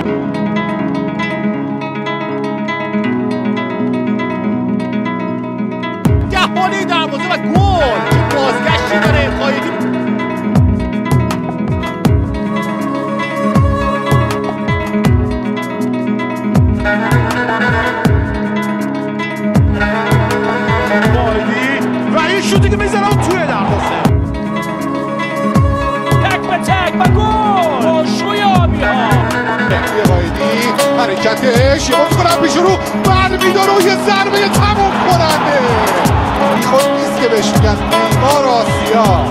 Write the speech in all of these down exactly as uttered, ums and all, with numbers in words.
بالای دروازه و گل. چه بازگشتی داره غایدی. غایدی و این شوتی که میزنه اون توی دروازه. تک به تک و گل. روشوی آبی ها. مهدی غایدی حرکتش یه باز کنم پیش رو برمیداره و یه ضربه تموم کننده. این خود نیست که بهش میگن نیمار آسیا.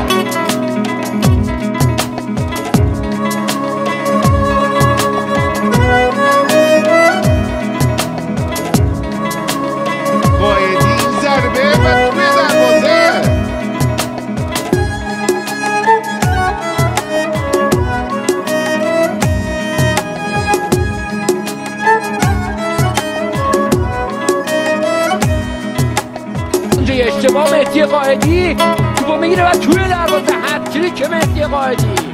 غایدی این ضربه و توی دروازه. اشتباه مهدی غایدی توپو میگیره و توی دروازه هتریک مهدی غایدی.